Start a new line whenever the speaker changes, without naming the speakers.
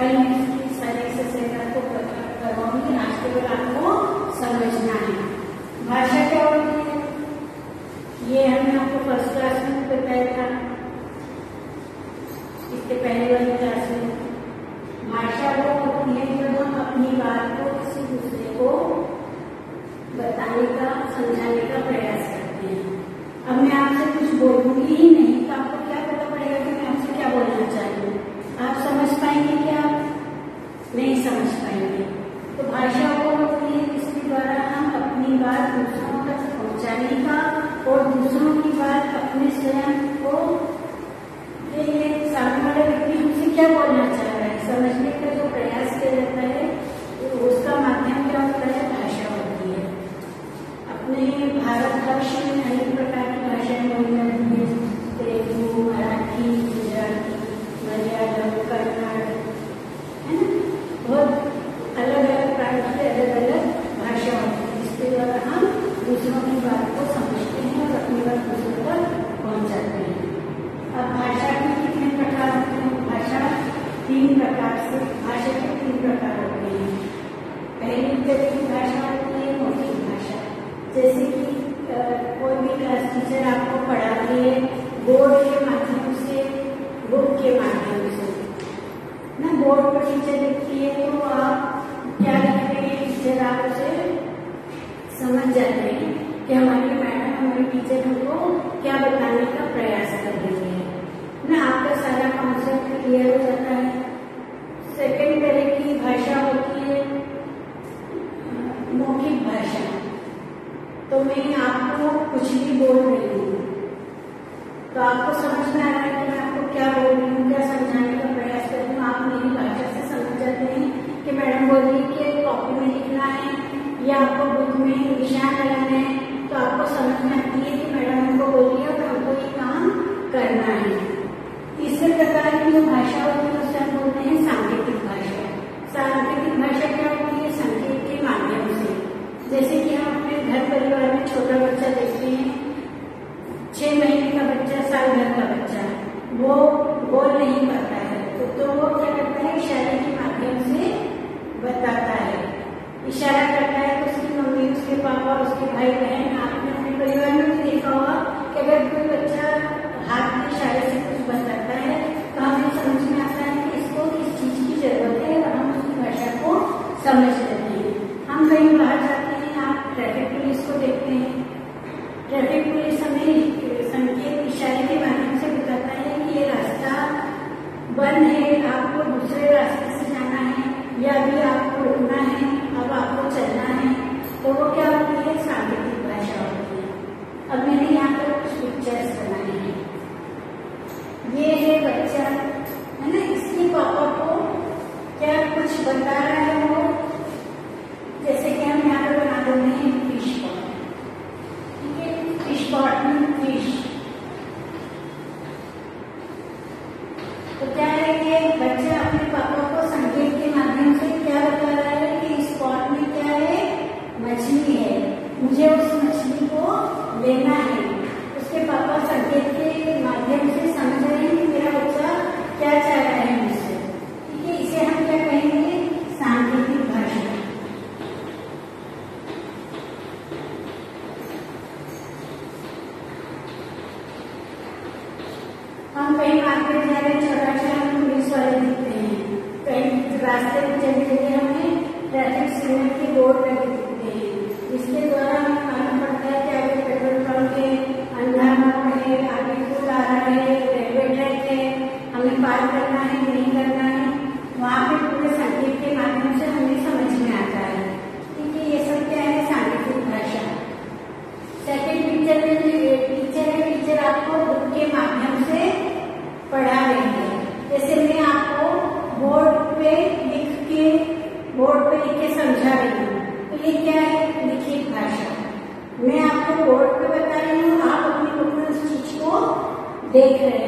कल मैं इसकी सारी एक्सरसाइज आपको करवाऊंगी। आज केवल आपको समझना है। भाषा क्या होती है ये हमने आपको फर्स्ट क्लास में बताया था, इसके पहले वाली क्लास में। भाषा वो होती है जब हम अपनी बात को किसी दूसरे को बताने का, समझाने का प्रयास करते हैं। अब मैं आपसे कुछ बोलूंगी ही नहीं तो आपको क्या पता पड़ेगा कि मैं आपसे क्या बोलना चाहती हूँ? आप समझ पाएंगे क्या? नहीं समझ पाएंगे। तो भाषा वो होती है जिसके द्वारा हम अपनी बात दूसरों तक पहुँचाने का और दूसरों की बात अपने स्वयं को, ये सामने वाला व्यक्ति हमसे क्या बोलना चाह रहा है समझने का जो प्रयास किया जाता है उसका माध्यम क्या होता है? भाषा होती है। अपने भारतवर्ष में अनेक प्रकार की भाषाएं बोली जाती है, तेलुगु, मराठी, गुजराती, मलयालम, कन्नड़, है ना। बहुत अलग अलग प्रांत की अलग अलग भाषा होती है जिसके द्वारा हम दूसरों की बात को समझते हैं और अपनी बात दूसरों तक पहुंचाते हैं। अब भाषा के कितने प्रकार होते हैं? भाषा तीन प्रकार से, भाषा के तीन प्रकार होते हैं। पहली तरह की भाषा होती है मौखिक भाषा, जैसे कि कोई भी क्लास टीचर आपको पढ़ाती है बोर्ड के माध्यम से, बुक के माध्यम से ना। बोर्ड पर टीचर लिखती है तो आप क्या लिखते हैं? टीचर आप उसे समझ जाते हैं कि हमारी मैडम, हमारी टीचर हमको क्या बताने का प्रयास कर रही है ना। आपका सारा कॉन्सेप्ट क्लियर हो जाता है। सेकेंड तरह की भाषा होती है मौखिक भाषा। तो मैं आपको कुछ भी बोल रही हूँ तो आपको समझ में आ रहा है कि मैं आपको क्या बोल रही हूँ, क्या समझाने का प्रयास कर रही हूँ। आप मेरी भाषा से समझ जाते हैं कि मैडम बोल रही है कि कॉपी में लिखना है या आपको बुक में निशान लगाना है, तो आपको समझ में आती है कि मैडम हमको बोल रही है और हमको ये काम करना है। तीसरे प्रकार की जो भाषा होती है उसे हम बोलते हैं सांकेतिक भाषा। सांकेतिक भाषा क्या होती है? संकेत के माध्यम से। जैसे कि हम अपने घर परिवार में छोटा बच्चा देखते हैं, 6 महीने का बच्चा, साल भर का बच्चा, वो बोल नहीं पाता है तो वो क्या करता है? इशारे के माध्यम से बताता है। इशारा करता है तो उसकी मम्मी, उसके पापा, उसके भाई बहन, आपने अपने परिवार में भी देखा होगा कि अगर कोई बच्चा हाथ के इशारे से कुछ बताता है तो हमें समझ में आता है कि इसको किस चीज की जरूरत है और हम उसकी भाषा को समझ लेते हैं। हम कहीं बाहर जाते हैं, आप ट्रैफिक पुलिस को देखते हैं, ट्रैफिक पुलिस हमें संकेत इशारे के माध्यम से बताता है कि ये रास्ता बंद है, आपको दूसरे रास्ते से जाना है या अभी आपको रुकना है, अब आपको चलना है। तो वो क्या होती है? सांकेतिक भाषा होती है। अब मैंने यहाँ पर कुछ पिक्चर्स बनाए हैं। ये है बच्चा, है ना, इसके पापा को क्या कुछ बता रहा है वो, जैसे कि हम यहाँ पर बना देते हैं फिश पॉट। ठीक है, फिश पॉट में फिश। तो क्या है कि बच्चा अपने पापा को संकेत के माध्यम से क्या बता रहा है कि इस पॉट में क्या है? मछली है, मुझे उस मछली को लेना है। उसके पापा संकेत के माध्यम से समझ रहे हैं कि मेरा बच्चा क्या चाह रहा है मुझसे। ठीक है, इसे हम क्या कहेंगे? सांकेतिक भाषा। हम कहीं मार्केट जा रहे हैं, छोटा हम पुलिस वाले दिखते हैं, कहीं रास्ते में चलते चलते हमें ट्रैफिक सिग्नल के बोर्ड लगे दिखते हैं, जिसके द्वारा हमें मालूम पड़ता है कि आगे पेट्रोल पंप है, अंधा मोड़ है, आगे पुल आ रहा है, रेलवे ट्रैक है, हमें पार करना है नहीं करना है। वहाँ पे पूरे संकेत के माध्यम से हमें समझ में आता है। ठीक है, ये सब क्या है? सांकेतिक भाषा। सेकेंड पिक्चर में जो टीचर है, टीचर आपको बुक के माध्यम से पढ़ा रही है। जैसे मैं आपको बोर्ड पे लिख के समझा रही हूँ, तो ये क्या है? लिखित भाषा। मैं आपको बोर्ड पे बता रही हूँ, आप अपनी बुक में उस चीज को देख रहे हैं।